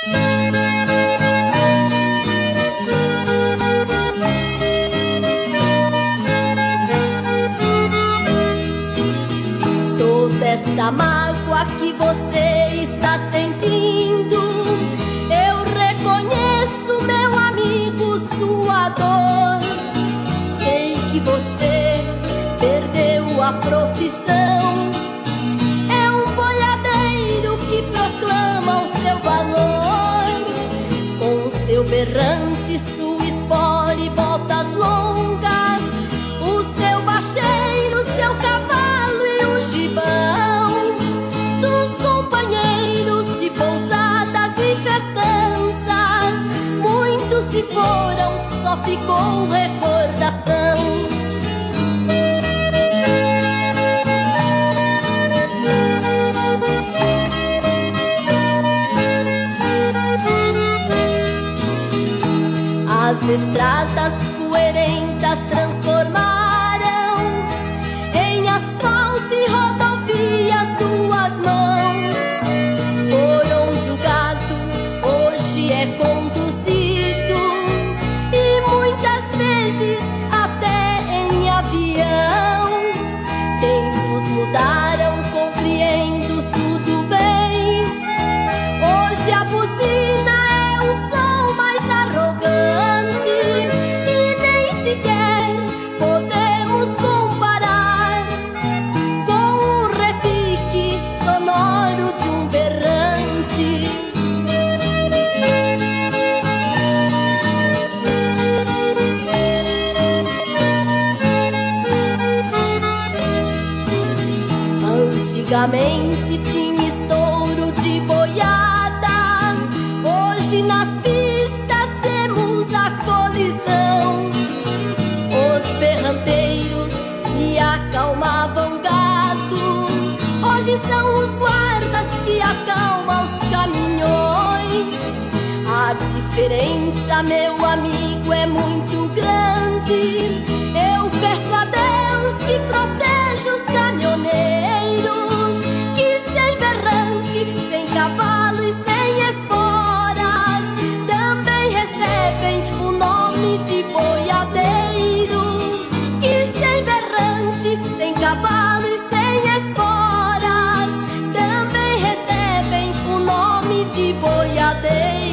Toda essa mágoa que você está sentindo, eu reconheço, meu amigo, sua dor. Sei que você perdeu a profissão, é um boiadeiro que proclama o seu valor. Com seu berrante, sua espora e botas longas, o seu bacheiro, seu cavalo e o gibão dos companheiros de pousadas e festanças. Muitos se foram, só ficou recordação. As estradas poeirentas transformaram em asfalto e rodovias duas mãos. Por onde o gado hoje é conduzido, e muitas vezes até em avião. Tempos mudaram, compreendo tudo bem. Hoje a buzina é o som mais arrogante, e nem sequer podemos comparar com o repique sonoro de um berrante. Antigamente tinha estouro de boiada, hoje nas pistas temos a colisão. Os berranteiros que acalmavam gado, hoje são os guardas que acalmam os caminhões. A diferença, meu amigo, é muito grande. Eu peço a Deus que proteja os caminhoneiros, que sem berrante, sem cavalo e sem esporas, também recebem o nome de boiadeiro. Que sem berrante, sem cavalo e sem esporas, também recebem o nome de boiadeiro.